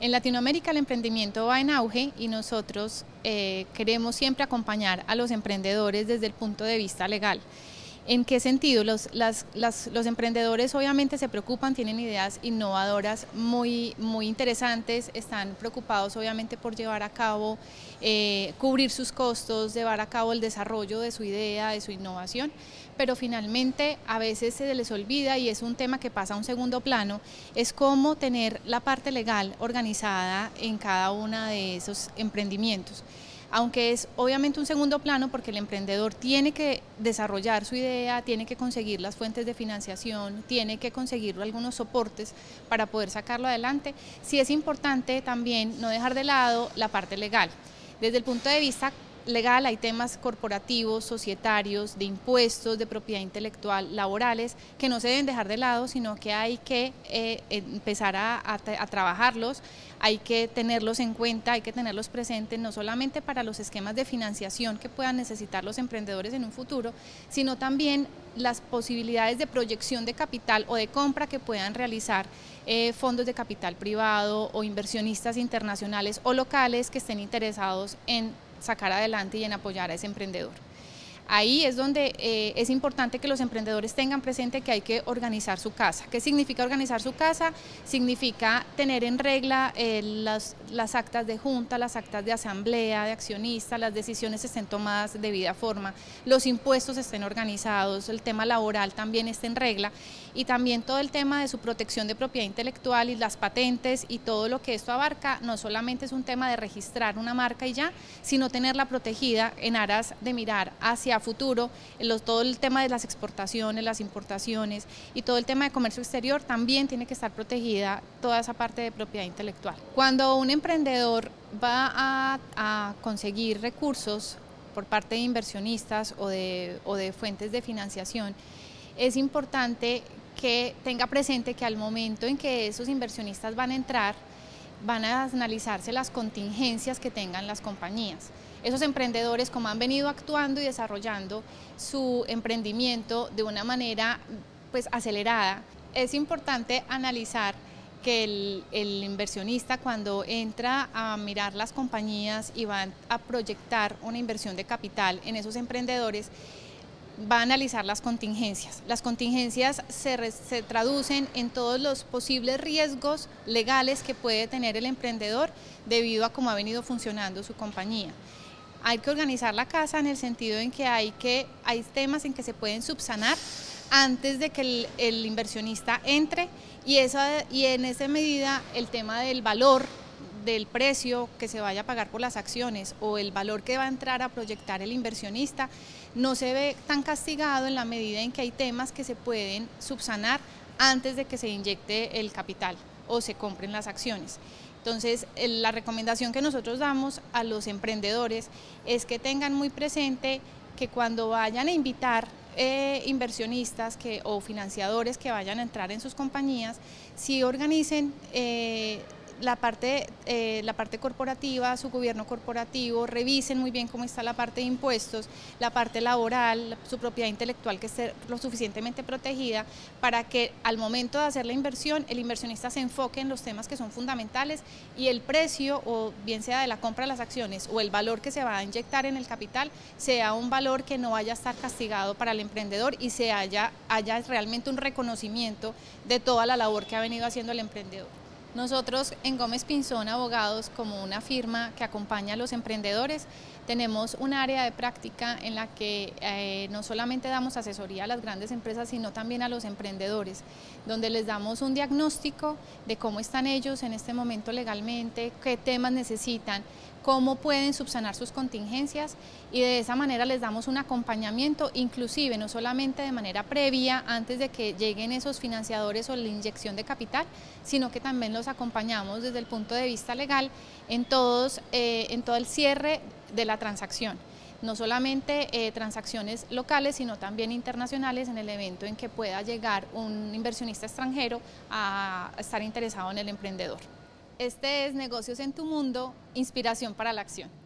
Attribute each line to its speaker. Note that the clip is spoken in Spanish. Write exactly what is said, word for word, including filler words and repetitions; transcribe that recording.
Speaker 1: En Latinoamérica el emprendimiento va en auge y nosotros eh, queremos siempre acompañar a los emprendedores desde el punto de vista legal. ¿En qué sentido? Los, las, las, los emprendedores obviamente se preocupan, tienen ideas innovadoras muy, muy interesantes, están preocupados obviamente por llevar a cabo, eh, cubrir sus costos, llevar a cabo el desarrollo de su idea, de su innovación, pero finalmente a veces se les olvida y es un tema que pasa a un segundo plano, es cómo tener la parte legal organizada en cada uno de esos emprendimientos. Aunque es obviamente un segundo plano porque el emprendedor tiene que desarrollar su idea, tiene que conseguir las fuentes de financiación, tiene que conseguir algunos soportes para poder sacarlo adelante, sí es importante también no dejar de lado la parte legal. Desde el punto de vista legal hay temas corporativos, societarios, de impuestos, de propiedad intelectual, laborales, que no se deben dejar de lado, sino que hay que eh, empezar a, a, a trabajarlos, hay que tenerlos en cuenta, hay que tenerlos presentes, no solamente para los esquemas de financiación que puedan necesitar los emprendedores en un futuro, sino también las posibilidades de proyección de capital o de compra que puedan realizar eh, fondos de capital privado o inversionistas internacionales o locales que estén interesados en sacar adelante y en apoyar a ese emprendedor. Ahí es donde eh, es importante que los emprendedores tengan presente que hay que organizar su casa. ¿Qué significa organizar su casa? Significa tener en regla eh, las, las actas de junta, las actas de asamblea, de accionista, las decisiones estén tomadas de debida forma, los impuestos estén organizados, el tema laboral también esté en regla y también todo el tema de su protección de propiedad intelectual y las patentes y todo lo que esto abarca, no solamente es un tema de registrar una marca y ya, sino tenerla protegida en aras de mirar hacia a futuro, los, todo el tema de las exportaciones, las importaciones y todo el tema de comercio exterior también tiene que estar protegida toda esa parte de propiedad intelectual. Cuando un emprendedor va a, a conseguir recursos por parte de inversionistas o de, o de fuentes de financiación, es importante que tenga presente que al momento en que esos inversionistas van a entrar, van a analizarse las contingencias que tengan las compañías. Esos emprendedores, como han venido actuando y desarrollando su emprendimiento de una manera pues, acelerada, es importante analizar que el, el inversionista cuando entra a mirar las compañías y va a proyectar una inversión de capital en esos emprendedores, va a analizar las contingencias. Las contingencias se, re, se traducen en todos los posibles riesgos legales que puede tener el emprendedor debido a cómo ha venido funcionando su compañía. Hay que organizar la casa en el sentido en que hay, que, hay temas en que se pueden subsanar antes de que el, el inversionista entre y, esa, y en esa medida el tema del valor del precio que se vaya a pagar por las acciones o el valor que va a entrar a proyectar el inversionista no se ve tan castigado en la medida en que hay temas que se pueden subsanar antes de que se inyecte el capital o se compren las acciones. Entonces, la recomendación que nosotros damos a los emprendedores es que tengan muy presente que cuando vayan a invitar eh, inversionistas que, o financiadores que vayan a entrar en sus compañías, sí organicen eh, La parte, eh, la parte corporativa, su gobierno corporativo, revisen muy bien cómo está la parte de impuestos, la parte laboral, su propiedad intelectual que esté lo suficientemente protegida para que al momento de hacer la inversión el inversionista se enfoque en los temas que son fundamentales y el precio, o bien sea de la compra de las acciones o el valor que se va a inyectar en el capital, sea un valor que no vaya a estar castigado para el emprendedor y se haya, haya realmente un reconocimiento de toda la labor que ha venido haciendo el emprendedor. Nosotros en Gómez Pinzón Abogados, como una firma que acompaña a los emprendedores, tenemos un área de práctica en la que eh, no solamente damos asesoría a las grandes empresas, sino también a los emprendedores, donde les damos un diagnóstico de cómo están ellos en este momento legalmente, qué temas necesitan, cómo pueden subsanar sus contingencias y de esa manera les damos un acompañamiento, inclusive no solamente de manera previa antes de que lleguen esos financiadores o la inyección de capital, sino que también los acompañamos desde el punto de vista legal en, todos, eh, en todo el cierre de la transacción. No solamente eh, transacciones locales, sino también internacionales en el evento en que pueda llegar un inversionista extranjero a estar interesado en el emprendedor. Este es Negocios en tu Mundo, inspiración para la acción.